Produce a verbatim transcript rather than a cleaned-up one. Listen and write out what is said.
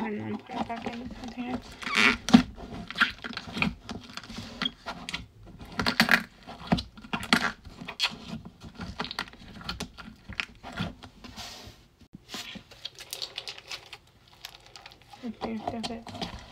and then put it back in the container. If you dip it